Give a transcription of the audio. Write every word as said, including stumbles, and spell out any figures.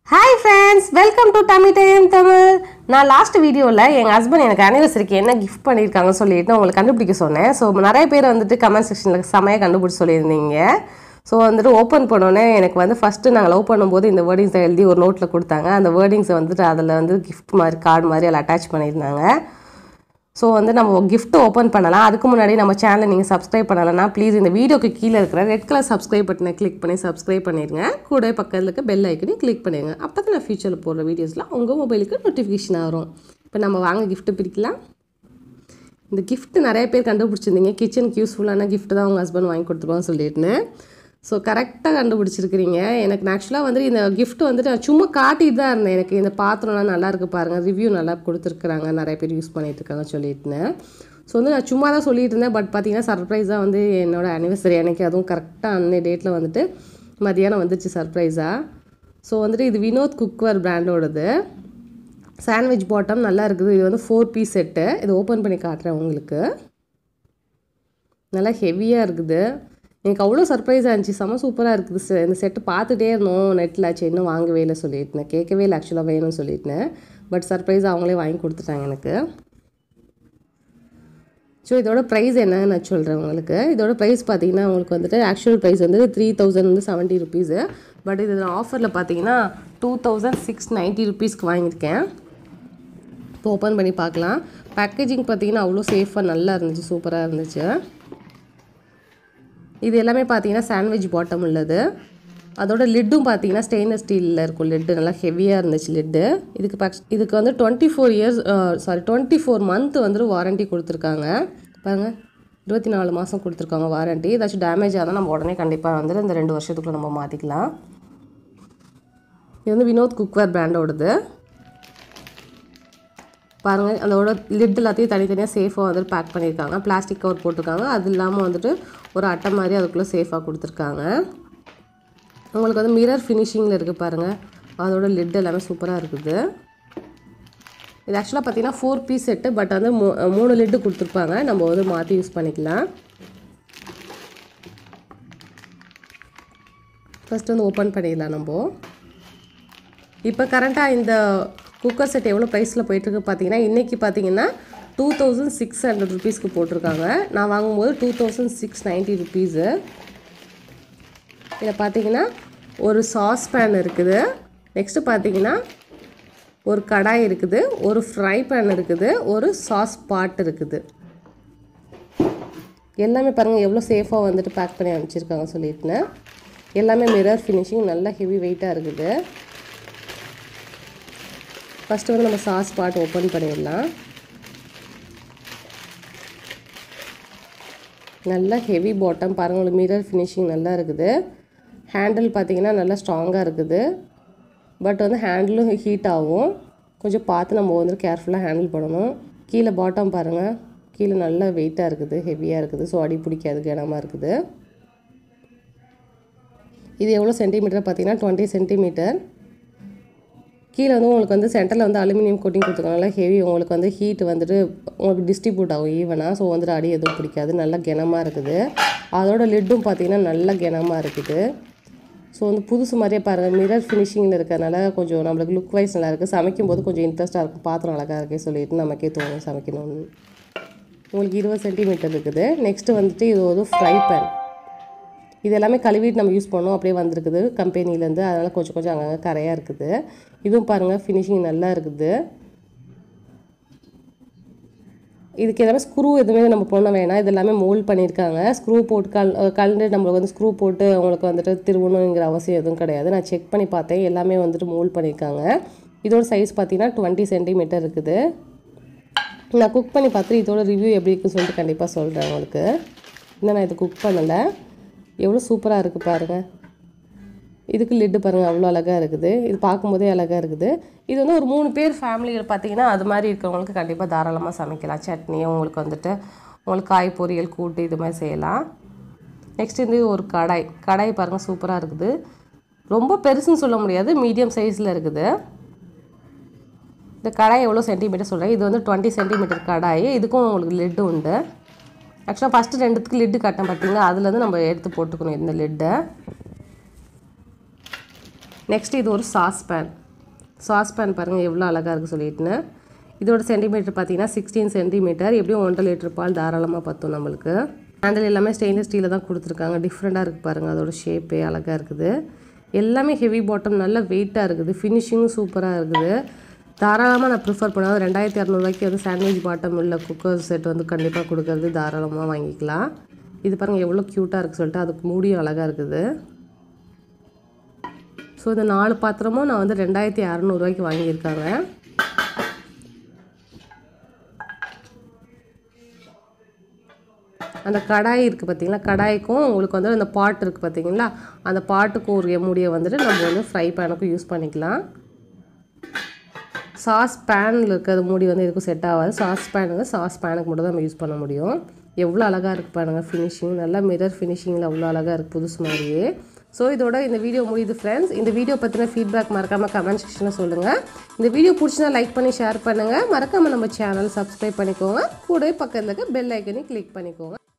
Hi friends, welcome to Tummy Time Tamil. நான் last வீடியோவில் எங்கள் ஹஸ்பண்ட் எனக்கு ஆனிவர்சரிக்கு என்ன கிஃப்ட் பண்ணியிருக்காங்கன்னு சொல்லிட்டு உங்களுக்கு கண்டுபிடிக்க சொன்னேன். ஸோ நிறைய பேர் வந்துட்டு கமெண்ட் செக்ஷனில் செமையாக கண்டுபிடிச்சி சொல்லியிருந்தீங்க. ஸோ வந்துட்டு ஓப்பன் பண்ணோன்னே எனக்கு வந்து ஃபஸ்ட்டு நாங்கள் லவ் பண்ணும்போது இந்த வேர்டிங்ஸை எழுதி ஒரு நோட்டில் கொடுத்தாங்க. அந்த வேர்டிங்ஸை வந்துட்டு அதில் வந்து கிஃப்ட் மாதிரி கார்டு மாதிரி அதில் அட்டாச் பண்ணியிருந்தாங்க. ஸோ வந்து நம்ம கிஃப்ட் ஓப்பன் பண்ணலாம். அதுக்கு முன்னாடி நம்ம சேனலை நீங்கள் சப்ஸ்கிரைப் பண்ணலைன்னா ப்ளீஸ் இந்த வீடியோக்கு கீழே இருக்கிற ரெட் கலர் சப்ஸ்கிரைப் பட்டனை கிளிக் பண்ணி சப்ஸ்கிரைப் பண்ணிடுங்க. கூட பக்கத்தில் இருக்க பெல் ஐக்கனையும் கிளிக் பண்ணிடுங்க. அப்போ தான் நான் ஃபியூச்சரில் போடுற வீடியோஸ்லாம் உங்கள் மொபைலுக்கு நோட்டிஃபிகேஷன் வரும். இப்போ நம்ம வாங்க கிஃப்ட்டு பிரிக்கலாம். இந்த கிஃப்ட்டு நிறைய பேர் கண்டுபிடிச்சிருந்தீங்க. கிச்சனுக்கு யூஸ்ஃபுல்லான கிஃப்ட் தான் உங்கள் ஹஸ்பண்ட் வாங்கி கொடுத்துருப்பான்னு சொல்லிட்டுனேன். ஸோ கரெக்டாக கண்டுபிடிச்சிருக்கிறீங்க. எனக்கு ஆக்சுவலாக வந்து இந்த கிஃப்ட் வந்துட்டு நான் சும்மா காட்டிட்டு தான் இருந்தேன். எனக்கு இந்த பாத்திரம்லாம் நல்லா இருக்குது பாருங்கள், ரிவ்யூ நல்லா கொடுத்துருக்குறாங்க, நிறைய பேர் யூஸ் பண்ணிகிட்ருக்காங்கன்னு சொல்லிட்டுனேன். ஸோ வந்து நான் சும்மா தான் சொல்லிட்டு இருந்தேன். பட் பார்த்தீங்கன்னா சர்ப்ரைஸாக வந்து என்னோடய அனிவர்சரி அன்றைக்கி அதுவும் கரெக்டாக அன்னை டேட்டில் வந்துட்டு மதியானம் வந்துச்சு சர்ப்ரைஸாக. ஸோ வந்துட்டு இது வினோத் குக்வேர் பிராண்டோடது சாண்ட்விச் பாட்டம் நல்லா இருக்குது. இது வந்து ஃபோர் பீஸ் செட்டு. இது ஓப்பன் பண்ணி காட்டுறேன் உங்களுக்கு. நல்லா ஹெவியாக இருக்குது. எனக்கு அவ்வளோ சர்ப்ரைஸாக இருந்துச்சு. செம்ம சூப்பராக இருக்குது. இந்த செட்டு பார்த்துட்டே இருந்தோம் நெட்டில். ஆச்சு இன்னும் வாங்கவே இல்லை சொல்லிட்டுனேன். கேட்கவே இல்லை ஆக்சுவலாக வேணும்னு சொல்லிட்டுனேன். பட் சர்ப்ரைஸாக அவங்களே வாங்கி கொடுத்துட்டாங்க எனக்கு. ஸோ இதோட ப்ரைஸ் என்னன்னு நான் சொல்கிறேன் உங்களுக்கு. இதோட ப்ரைஸ் பார்த்தீங்கன்னா உங்களுக்கு வந்துட்டு ஆக்சுவல் ப்ரைஸ் வந்து த்ரீ தௌசண்ட் வந்து செவன்ட்டி ருபீஸு. பட் இது நான் ஆஃபரில் பார்த்தீங்கன்னா டூ தௌசண்ட் சிக்ஸ் நைன்ட்டி ருபீஸ்க்கு வாங்கியிருக்கேன். இப்போ ஓப்பன் பண்ணி பார்க்கலாம். பேக்கேஜிங் பார்த்தீங்கன்னா அவ்வளோ சேஃபாக நல்லா இருந்துச்சு, சூப்பராக இருந்துச்சு. இது எல்லாமே பார்த்தீங்கன்னா சாண்ட்விச் பாட்டம் உள்ளது. அதோட லிட்டும் பார்த்தீங்கன்னா ஸ்டெயின்லெஸ் ஸ்டீலில் இருக்கும். லிட்டு நல்லா ஹெவியாக இருந்துச்சு லிட்டு. இதுக்கு பக் இதுக்கு வந்து twenty four years sorry twenty four month வந்து வாரண்ட்டி கொடுத்துருக்காங்க. பாருங்கள், இருபத்தி நாலு மாதம் கொடுத்துருக்காங்க வாரண்ட்டி. ஏதாச்சும் டேமேஜ் ஆனால் நம்ம உடனே கண்டிப்பாக வந்துட்டு இந்த ரெண்டு வருஷத்துக்குள்ளே நம்ம மாற்றிக்கலாம். இது வந்து வினோத் குக்வேர் பிராண்டோடது. பாருங்கள், அதோட லிட் எல்லாத்தையும் தனித்தனியாக சேஃபாக வந்துட்டு பேக் பண்ணியிருக்காங்க. பிளாஸ்டிக் கவர் போட்டிருக்காங்க. அது இல்லாமல் வந்துட்டு ஒரு அட்டை மாதிரி அதுக்குள்ளே சேஃபாக கொடுத்துருக்காங்க. உங்களுக்கு வந்து மிரர் ஃபினிஷிங்கில் இருக்குது பாருங்கள். அதோட லிட் எல்லாமே சூப்பராக இருக்குது. இது ஆக்சுவலாக பார்த்தீங்கன்னா ஃபோர் பீஸ் செட்டு. பட் வந்து மூ மூணு லிட்டு கொடுத்துருப்பாங்க. நம்ம வந்து மாற்றி யூஸ் பண்ணிக்கலாம். ஃபஸ்ட்டு வந்து ஓப்பன் பண்ணிடலாம் நம்ம. இப்போ கரண்ட்டாக இந்த குக்கர் செட் எவ்வளோ ப்ரைஸில் போயிட்டுருக்கு பார்த்தீங்கன்னா இன்றைக்கி பார்த்தீங்கன்னா டூ தௌசண்ட் சிக்ஸ் ஹண்ட்ரட் ருபீஸ்க்கு போட்டிருக்காங்க. நான் வாங்கும்போது two thousand six ninety rupees. இதில் பார்த்தீங்கன்னா ஒரு சாஸ் பேன் இருக்குது. நெக்ஸ்ட்டு பார்த்தீங்கன்னா ஒரு கடாய் இருக்குது, ஒரு ஃப்ரை பேன் இருக்குது, ஒரு சாஸ் பாட் இருக்குது. எல்லாமே பாருங்கள் எவ்வளோ சேஃபாக வந்துட்டு பேக் பண்ணி அனுப்பிச்சிருக்காங்க சொல்லிட்டுனேன். எல்லாமே மிரர் ஃபினிஷிங் நல்லா ஹெவி வெயிட்டாக இருக்குது. ஃபஸ்ட்டு வந்து நம்ம சாஸ் பாட் ஓப்பன் பண்ணிடலாம். நல்லா ஹெவி பாட்டம் பாருங்கள், ஒரு மிரர் ஃபினிஷிங் நல்லா இருக்குது. ஹேண்டில் பார்த்திங்கன்னா நல்லா ஸ்ட்ராங்காக இருக்குது. பட் வந்து ஹேண்டிலும் ஹீட் ஆகும். கொஞ்சம் பார்த்து நம்ம வந்து கேர்ஃபுல்லாக ஹேண்டில் பண்ணணும். கீழே பாட்டம் பாருங்கள், கீழே நல்லா வெயிட்டாக இருக்குது, ஹெவியாக இருக்குது. ஸோ அடி பிடிக்காது, கனமாக இருக்குது. இது எவ்வளோ சென்டிமீட்டர் பார்த்திங்கன்னா டுவெண்ட்டி சென்டிமீட்டர். கீழே வந்து உங்களுக்கு வந்து சென்டரில் வந்து அலுமினியம் கோட்டிங் கொடுத்துருக்காங்க. ஹெவி உங்களுக்கு வந்து ஹீட் வந்துட்டு உங்களுக்கு டிஸ்ட்ரிபியூட் ஆகும் ஈவனாக. ஸோ வந்துட்டு அடி எதுவும் பிடிக்காது, நல்லா கனமாக இருக்குது. அதோட லிட்டும் பார்த்திங்கன்னா நல்லா கனமாக இருக்குது. ஸோ வந்து புதுசு மாதிரியே பாருங்கள், மிரர் ஃபினிஷிங்கில் இருக்கிறதுனால கொஞ்சம் நம்மளுக்கு லுக் வைஸ் நல்லா இருக்குது. சமைக்கும் போது கொஞ்சம் இன்ட்ரெஸ்ட்டாக இருக்கும். பாத்திரம் அழகாக இருக்கே சொல்லிட்டு நமக்கே தோணும் சமைக்கணும்னு. உங்களுக்கு இருபது சென்டிமீட்டர் இருக்குது. நெக்ஸ்ட்டு வந்துட்டு இது ஒரு ஃப்ரை பேன். இது எல்லாமே கழுவிட்டு நம்ம யூஸ் பண்ணோம், அப்படியே வந்திருக்குது கம்பெனிலேருந்து. அதனால் கொஞ்சம் கொஞ்சம் அங்கங்கே கரையாக இருக்குது. இதுவும் பாருங்கள் ஃபினிஷிங் நல்லா இருக்குது. இதுக்கு எல்லாமே ஸ்க்ரூ எதுவுமே நம்ம பண்ண வேணாம். இது எல்லாமே மோல்ட் பண்ணியிருக்காங்க. ஸ்க்ரூ போட்டு கல் கலந்து நம்மளுக்கு வந்து ஸ்க்ரூ போட்டு அவங்களுக்கு வந்துட்டு திருவணுங்கிற அவசியம் எதுவும் கிடையாது. நான் செக் பண்ணி பார்த்தேன், எல்லாமே வந்துட்டு மோல்ட் பண்ணியிருக்காங்க. இதோட சைஸ் பார்த்தீங்கன்னா டுவெண்ட்டி சென்டிமீட்டர் இருக்குது. நான் குக் பண்ணி பார்த்துட்டு இதோட ரிவ்யூ எப்படி இருக்குன்னு சொல்லிட்டு கண்டிப்பாக சொல்கிறேன் உங்களுக்கு. இன்னும் நான் இது குக் பண்ணலை. எவ்வளோ சூப்பராக இருக்குது பாருங்கள். இதுக்கு லிட்டு பாருங்கள் அவ்வளோ அழகாக இருக்குது. இது பார்க்கும்போதே அழகாக இருக்குது. இது வந்து ஒரு மூணு பேர் ஃபேமிலியில் பார்த்தீங்கன்னா அது மாதிரி இருக்கிறவங்களுக்கு கண்டிப்பாக தாராளமாக சமைக்கலாம். சட்னி உங்களுக்கு வந்துட்டு உங்களுக்கு காய் பொரியல் கூட்டு இது மாதிரி செய்யலாம். நெக்ஸ்ட் வந்து ஒரு கடாய். கடாய் பாருங்கள் சூப்பராக இருக்குது. ரொம்ப பெருசுன்னு சொல்ல முடியாது, மீடியம் சைஸில் இருக்குது. இந்த கடாய் எவ்வளோ சென்டிமீட்டர் சொல்கிறேன். இது வந்து டுவெண்ட்டி சென்டிமீட்டர் கடாய். இதுக்கும் உங்களுக்கு லிட்டு உண்டு. ஆக்சுவலாக ஃபஸ்ட்டு ரெண்டுத்துக்கு லிட்டு கட்டேன் பார்த்தீங்கன்னா அதுலேருந்து நம்ம எடுத்து போட்டுக்கணும் இந்த லிட்டை. நெக்ஸ்ட் இது ஒரு சாஸ் பேன். சாஸ் பேன் பாருங்கள் எவ்வளோ அழகாக இருக்குது சொல்லிட்டுன்னு. இதோட சென்டிமீட்டர் பார்த்தீங்கன்னா சிக்ஸ்டீன் சென்டிமீட்டர், எப்படியும் ஒன்றரை லிட்டர் பால் தாராளமாக பற்றும் நம்மளுக்கு. ஹேண்டில் எல்லாமே ஸ்டெயின்லெஸ் ஸ்டீலில் தான் கொடுத்துருக்காங்க. டிஃப்ரெண்ட்டாக இருக்குது பாருங்கள், அதோட ஷேப்பே அழகாக இருக்குது. எல்லாமே ஹெவி பாட்டம், நல்ல வெயிட்டாக இருக்குது. ஃபினிஷிங்கும் சூப்பராக இருக்குது. தாராளமாக நான் ப்ரிஃபர் பண்ணால் ரெண்டாயிரத்தி இரநூறுவாய்க்கு வந்து சாண்ட்விச் பாட்டம் இல்லை குக்கர் செட் வந்து கண்டிப்பாக கொடுக்கறது தாராளமாக வாங்கிக்கலாம். இது பாருங்கள் எவ்வளோ க்யூட்டாக இருக்குது சொல்லிட்டு, அதுக்கு மூடியும் அழகாக இருக்குது. ஸோ இந்த நாலு பாத்திரமும் நான் வந்து ரெண்டாயிரத்தி அறநூறுவாய்க்கு வாங்கியிருக்காங்க. அந்த கடாய் இருக்குது பார்த்திங்களா, கடாய்க்கும் உங்களுக்கு வந்து அந்த பாட் இருக்குது பார்த்திங்களா, அந்த பாட்டுக்கு ஒரு மூடியை வந்துட்டு நம்ம வந்து ஃப்ரை பேனுக்கும் யூஸ் பண்ணிக்கலாம். சாஸ் பேனில் இருக்கிறது மூடி வந்து இதுக்கும் செட் ஆகாது. சாஸ் பேனுங்க சாஸ் பேனுக்கு மட்டும் தான் நம்ம யூஸ் பண்ண முடியும். எவ்வளோ அழகாக இருக்குது பாருங்கள் ஃபினிஷிங், நல்லா மிரர் ஃபினிஷிங்கில் அவ்வளோ அழகாக இருக்குது புதுசு மாதிரியே. ஸோ இதோட இந்த வீடியோ முடியுது ஃப்ரெண்ட்ஸ். இந்த வீடியோ பற்றின ஃபீட்பேக் மறக்காமல் கமெண்ட் செக்ஷனில் சொல்லுங்கள். இந்த வீடியோ பிடிச்சினா லைக் பண்ணி ஷேர் பண்ணுங்கள். மறக்காமல் நம்ம சேனல் சப்ஸ்கிரைப் பண்ணிக்கோங்க. கூட பக்கத்தில் இருக்க பெல் ஐக்கனையும் கிளிக் பண்ணிக்கோங்க.